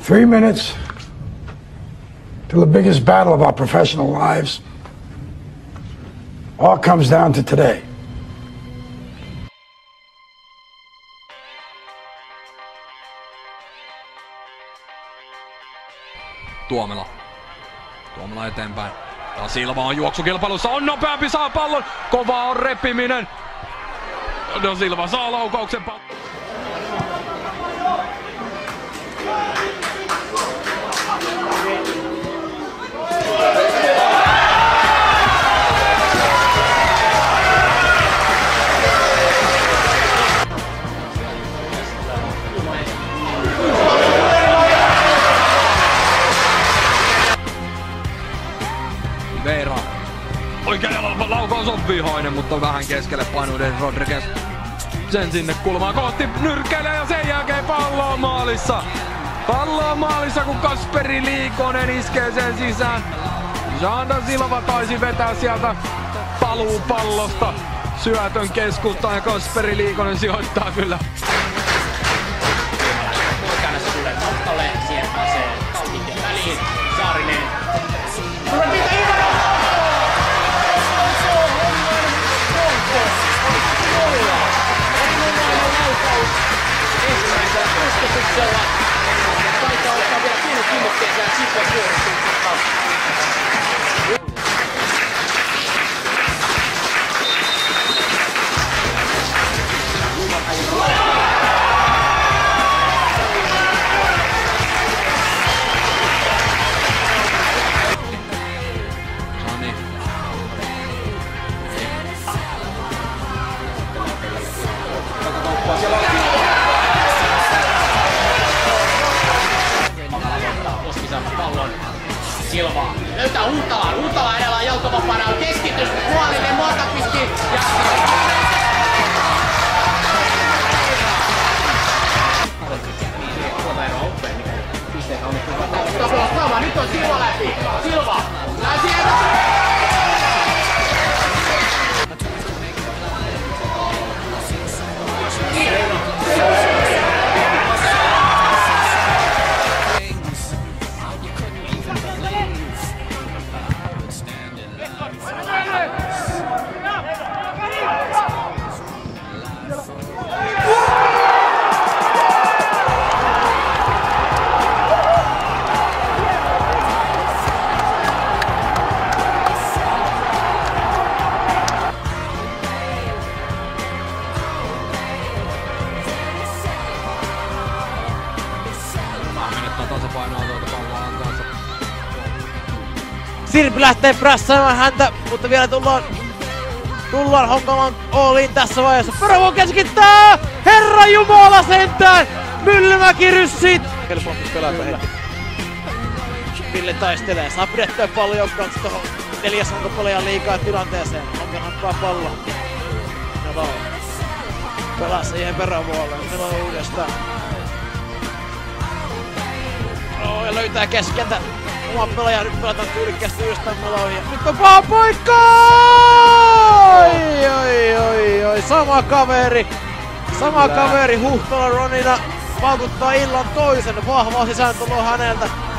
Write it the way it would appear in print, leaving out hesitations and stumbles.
3 minutes till the biggest battle of our professional lives. All comes down to today. Tuomela eteenpäin. Ja Silva on juoksukilpailussa, on nopeampi, saa pallon. Kova on repiminen. No Silva saa laukauksen pallon. Veera. Oikein jalalla laukaus on vihoinen, mutta vähän keskelle painuiden Rodriguez. Sen sinne kulmaan kohti nyrkkeilee ja sen jälkeen pallo on maalissa. Pallo on maalissa, kun Kasperi Liikonen iskee sen sisään. Jean da Silva taisi vetää sieltä paluupallosta syötön keskustaan ja Kasperi Liikonen sijoittaa kyllä. Poikana tulee nokkalle, siihen pääsee Kautinen väliin. Saarinen. Ensimmäisellä kosketuksella. Taitaa ottaa vielä pienet kiinnokkeensa ja sitten suoristuksesta. Silva löytää Huutalaa. Huutala edellä on jalkavapaana. Keskitys puolille. Muoka pisti. Ja nyt on Silva läpi. Silva. Sirpi lähtee prässäämään häntä, mutta vielä tullaan Honkalan Ooliin tässä vaiheessa. Pervo keskittää! Herra Jumala sentään! Myllymäki ryssit! Helpompi pelata heti. Ville taistelee, saa pidettyä pallon joukkoon tuohon 4 Honkapoleja liikaa tilanteeseen. Honka hankkaa pallon. Nelo pelaa siihen perävuoleen. Nelo uudestaan. Ja löytää keskeltä oma pelaaja, nyt pelataan tyylikkäästi yhdestään Meloihin. Nyt on paha paikka! Oi, sama kaveri Huhtala Ronina paukuttaa illan toisen. Vahvaa sisääntuloa häneltä.